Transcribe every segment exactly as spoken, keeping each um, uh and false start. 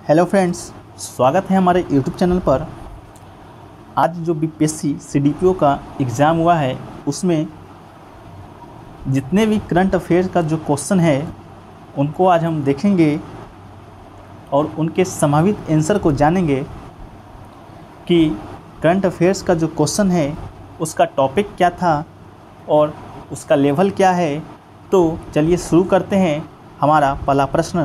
Hello friends, स्वागत है हमारे यूट्यूब चैनल पर। आज जो बीपीएससी सीडीपीओ का एग्ज़ाम हुआ है उसमें जितने भी करंट अफेयर्स का जो क्वेश्चन है उनको आज हम देखेंगे और उनके संभावित आंसर को जानेंगे कि करंट अफेयर्स का जो क्वेश्चन है उसका टॉपिक क्या था और उसका लेवल क्या है। तो चलिए शुरू करते हैं हमारा पहला प्रश्न।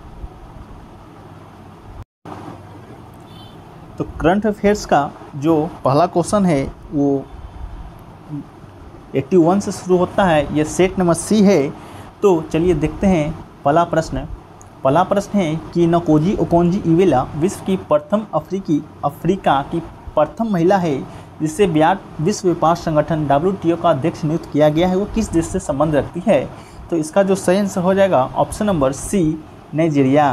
तो करंट अफेयर्स का जो पहला क्वेश्चन है वो इक्यासी से शुरू होता है। ये सेट नंबर सी है। तो चलिए देखते हैं पहला प्रश्न। पहला प्रश्न है कि नकोजी ओकोंजी इवेला विश्व की प्रथम अफ्रीकी अफ्रीका की प्रथम महिला है जिसे विश्व व्यापार संगठन डब्ल्यू टी ओ का अध्यक्ष नियुक्त किया गया है। वो किस देश से संबंध रखती है? तो इसका जो सही आंसर हो जाएगा ऑप्शन नंबर सी, नाइजीरिया।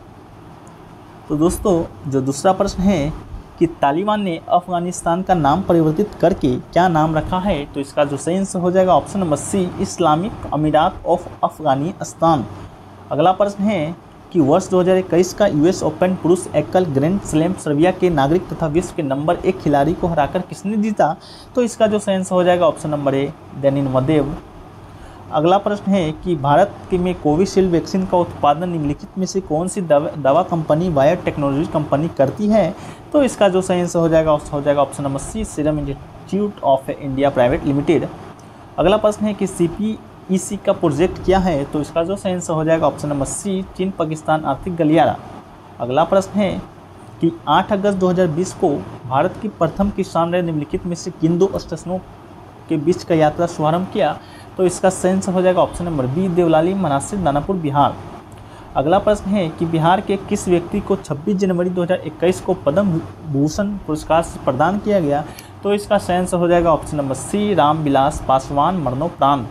तो दोस्तों जो दूसरा प्रश्न है कि तालिबान ने अफ़गानिस्तान का नाम परिवर्तित करके क्या नाम रखा है? तो इसका जो सही आंसर हो जाएगा option number C, Islamic Emirate of Afghanistan. अगला प्रश्न है कि वर्ष दो हज़ार इक्कीस का यूएस ओपन पुरुष एकल ग्रैंड स्लैम सर्बिया के नागरिक तथा विश्व के नंबर एक खिलाड़ी को हराकर किसने जीता? तो इसका जो सही आंसर हो जाएगा option number A, Daniil Medvedev. अगला प्रश्न है कि भारत के में कोविशील्ड वैक्सीन का उत्पादन निम्नलिखित में से कौन सी दवा दवा कंपनी बायोटेक्नोलॉजी कंपनी करती है? तो इसका जो सही आंसर हो जाएगा हो जाएगा option number C, Serum Institute of India private limited. अगला प्रश्न है कि सीपीईसी का प्रोजेक्ट क्या है? तो इसका जो सही आंसर हो जाएगा ऑप्शन नंबर सी, चीन पाकिस्तान आर्थिक गलियारा। अगला प्रश्न है कि आठ अगस्त दो हज़ार बीस को भारत की प्रथम किसान रेल निम्नलिखित में से किन दो स्टेशनों के बीच का यात्रा शुभारंभ किया? तो इसका सही आंसर हो जाएगा ऑप्शन नंबर बी, देवलाली मनासिर दानापुर बिहार। अगला प्रश्न है कि बिहार के किस व्यक्ति को छब्बीस जनवरी दो हज़ार इक्कीस को पद्म भूषण पुरस्कार से प्रदान किया गया? तो इसका सही आंसर हो जाएगा option number C, Ramvilas Paswan मरणोपरांत।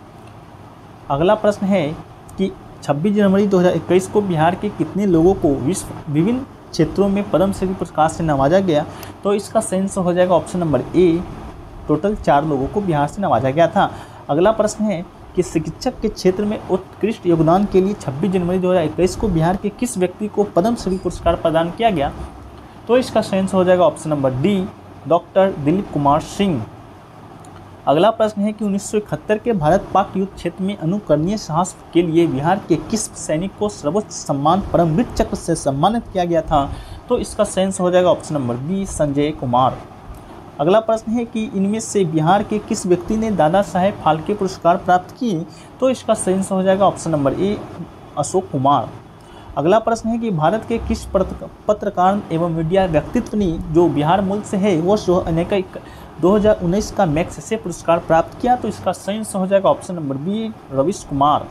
अगला प्रश्न है कि छब्बीस जनवरी दो हज़ार इक्कीस को बिहार के कितने लोगों को विश्व विभिन्न क्षेत्रों में पद्मश्री पुरस्कार से नवाजा गया? तो इसका सही आंसर हो जाएगा ऑप्शन नंबर ए, टोटल चार लोगों को बिहार से नवाजा गया था। अगला प्रश्न है कि शिक्षक के क्षेत्र में उत्कृष्ट योगदान के लिए छब्बीस जनवरी दो हज़ार इक्कीस को बिहार के किस व्यक्ति को पद्मश्री पुरस्कार प्रदान किया गया? तो इसका सही आंसर हो जाएगा option number D, doctor Dilip Kumar Singh. अगला प्रश्न है कि उन्नीस सौ इकहत्तर के भारत पाक युद्ध क्षेत्र में अनुकरणीय साहस के लिए बिहार के किस सैनिक को सर्वोच्च सम्मान परमवीर चक्र से सम्मानित किया गया था? तो इसका सही आंसर हो जाएगा option number B, Sanjay Kumar. अगला प्रश्न है कि इनमें से बिहार के किस व्यक्ति ने दादा साहेब फाल्के पुरस्कार प्राप्त किए? तो इसका सही आंसर हो जाएगा option number A, Ashok Kumar. अगला प्रश्न है कि भारत के किस पत्रकार एवं मीडिया व्यक्तित्व ने जो बिहार मूल से है वो दो हज़ार उन्नीस का मैग्सेसे पुरस्कार प्राप्त किया? तो इसका सही आंसर हो जाएगा option number B, Ravish Kumar.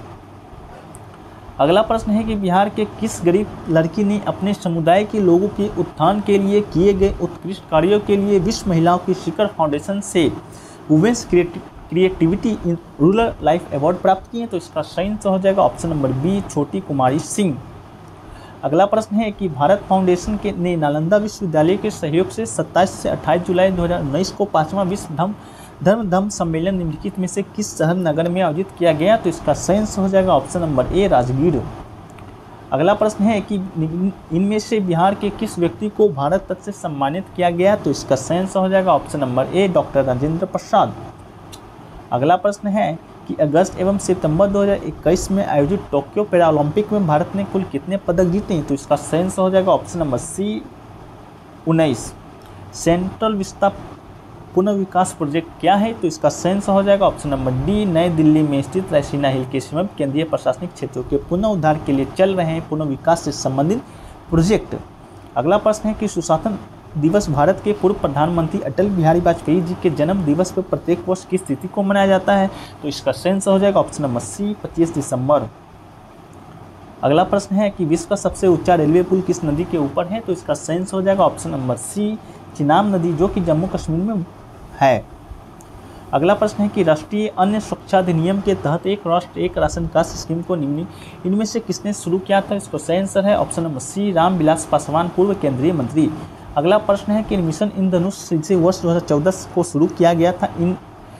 अगला प्रश्न है कि बिहार के किस गरीब लड़की ने अपने समुदाय के लोगों के उत्थान के लिए किए गए उत्कृष्ट कार्यों के लिए विश्व महिलाओं की शिखर फाउंडेशन से women's creativity in rural life award प्राप्त किए? तो इसका सही आंसर हो जाएगा ऑप्शन नंबर बी, छोटी कुमारी सिंह। अगला प्रश्न है कि भारत फाउंडेशन के ने नालंदा विश्वविद्यालय के सहयोग से सत्ताईस से अट्ठाईस जुलाई दो हज़ार उन्नीस को पाँचवां विश्व धर्म धर्म धम्म सम्मेलन निम्नलिखित में से किस शहर नगर में आयोजित किया गया? तो इसका सही आंसर हो जाएगा ऑप्शन नंबर ए, राजगीर। अगला प्रश्न है कि इनमें से बिहार के किस व्यक्ति को भारत रत्न से सम्मानित किया गया? तो इसका सही आंसर हो जाएगा option number A, doctor Rajendra Prasad. अगला प्रश्न है कि अगस्त एवं सितंबर दो हज़ार इक्कीस में आयोजित टोक्यो पैरालंपिक में भारत ने कुल कितने पदक जीते? तो इसका सही आंसर हो जाएगा ऑप्शन नंबर सी, उन्नीस। सेंट्रल विस्ता पुनर्विकास प्रोजेक्ट क्या है? तो इसका सही आंसर हो जाएगा ऑप्शन नंबर डी, नई दिल्ली में स्थित रायसीना हिल के समीप केंद्रीय प्रशासनिक क्षेत्रों के पुनः उद्धार के लिए चल रहे हैं पुनर्विकास से संबंधित प्रोजेक्ट। अगला प्रश्न है कि सुशासन दिवस भारत के पूर्व प्रधानमंत्री अटल बिहारी वाजपेयी जी के जन्म दिवस पर प्रत्येक वर्ष किस तिथि को मनाया जाता है? तो इसका सही आंसर हो जाएगा ऑप्शन नंबर सी, पच्चीस दिसंबर। अगला प्रश्न है कि विश्व का सबसे ऊंचा रेलवे पुल किस नदी के ऊपर है? तो इसका सही आंसर हो जाएगा ऑप्शन नंबर सी, चिनाब नदी, जो कि जम्मू कश्मीर में है। अगला प्रश्न है कि राष्ट्रीय अन्न सुरक्षा अधिनियम के तहत एक राष्ट्र एक राशन कार्ड स्कीम को निम्न इनमें से किसने शुरू किया था? इसको सही आंसर है option number C, Ramvilas Paswan, पूर्व केंद्रीय मंत्री। अगला प्रश्न है कि मिशन इंद्रधनुष जिसे वर्ष दो हज़ार चौदह को शुरू किया गया था, इन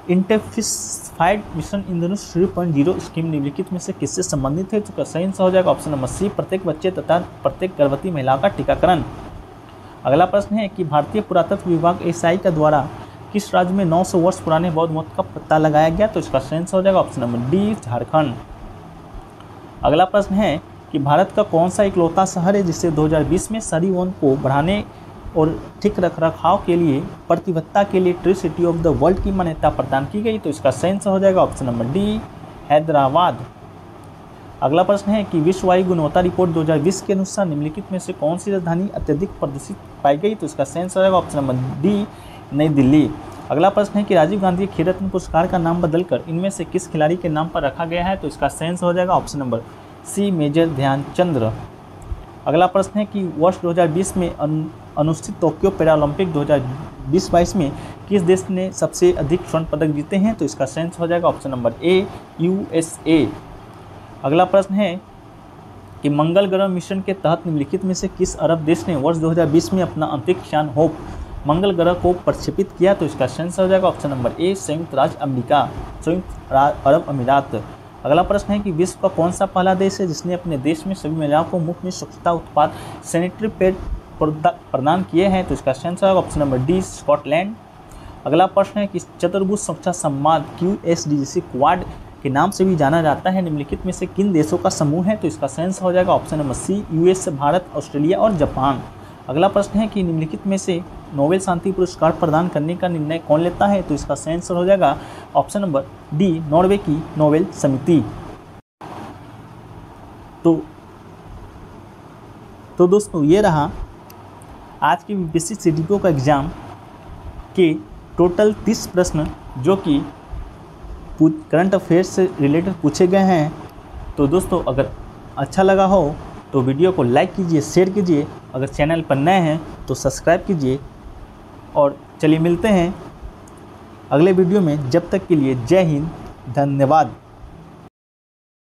intensified mission Indradhanush three point zero scheme निम्नलिखित में से किससे संबंधित है? तो सही आंसर हो जाएगा ऑप्शन नंबर सी, प्रत्येक बच्चे तथा प्रत्येक गर्भवती महिला का टीकाकरण। अगला प्रश्न है कि भारतीय पुरातत्व विभाग एएसआई का द्वारा किस राज्य में नौ सौ वर्ष पुराने बौद्ध मठ का पता लगाया गया? तो इसका सही आंसर हो जाएगा ऑप्शन नंबर डी, झारखंड। अगला प्रश्न है कि भारत का कौन सा इकलौता शहर है जिसे दो हज़ार बीस में शहरी वन को बढ़ाने और ठीक रख रखाव के लिए प्रतिबद्धता के लिए tree city of the world की मान्यता प्रदान की गई? तो इसका सही आंसर हो जाएगा ऑप्शन नंबर डी, हैदराबाद। अगला प्रश्न है कि विश्व वायु गुणवत्ता रिपोर्ट दो हज़ार बीस के अनुसार निम्नलिखित में से कौन सी राजधानी अत्यधिक प्रदूषित पाई गई? तो इसका सही आंसर हो जाएगा ऑप्शन नंबर डी, नई दिल्ली। अगला प्रश्न है कि राजीव गांधी खेल रत्न पुरस्कार का नाम बदलकर इनमें से किस खिलाड़ी के नाम पर रखा गया है? तो इसका सही आंसर हो जाएगा option number C, major Dhyanchand. अगला प्रश्न है कि वर्ष दो हज़ार बीस में अनुष्ठित टोक्यो पैरालंपिक दो हज़ार बीस बाईस में किस देश ने सबसे अधिक स्वर्ण पदक जीते हैं? तो इसका सही आंसर हो जाएगा ऑप्शन नंबर ए, यूएसए। अगला प्रश्न है कि मंगल ग्रह मिशन के तहत निम्नलिखित में से किस अरब देश ने वर्ष दो हज़ार बीस में अपना अंतरिक्ष यान होप मंगल ग्रह को प्रक्षेपित किया? तो इसका सही आंसर हो जाएगा ऑप्शन नंबर ए, संयुक्त राज्य अमेरिका, संयुक्त अरब अमीरात। अगला प्रश्न है कि विश्व का कौन सा पहला देश है जिसने अपने देश में सभी महिलाओं को मुफ्त में स्वच्छता उत्पाद सैनिटरी पैड प्रदान किए हैं? तो इसका सही आंसर होगा ऑप्शन नंबर डी, स्कॉटलैंड। अगला प्रश्न है कि चतुर्भुज सुरक्षा संवाद क्यू एस डी जिसे क्वाड के नाम से भी जाना जाता है निम्नलिखित में से किन देशों का समूह है? तो इसका सही आंसर हो जाएगा option number C, US, Bharat, Australia और जापान। अगला प्रश्न है कि निम्नलिखित में से नोबेल शांति पुरस्कार प्रदान करने का निर्णय कौन लेता है? तो इसका सही आंसर हो जाएगा ऑप्शन नंबर डी, नॉर्वे की नोबेल समिति। तो तो दोस्तों ये रहा आज के बीपीएससी सीडीपीओ का एग्ज़ाम के टोटल तीस प्रश्न जो कि करंट अफेयर्स से रिलेटेड पूछे गए हैं। तो दोस्तों अगर अच्छा लगा हो तो वीडियो को लाइक कीजिए, शेयर कीजिए, अगर चैनल पर नए हैं तो सब्सक्राइब कीजिए। और चलिए मिलते हैं अगले वीडियो में, जब तक के लिए जय हिंद, धन्यवाद।